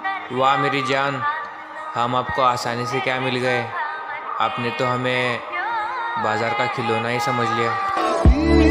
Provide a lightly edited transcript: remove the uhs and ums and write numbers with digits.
वाह मेरी जान, हम आपको आसानी से क्या मिल गए। आपने तो हमें बाजार का खिलौना ही समझ लिया।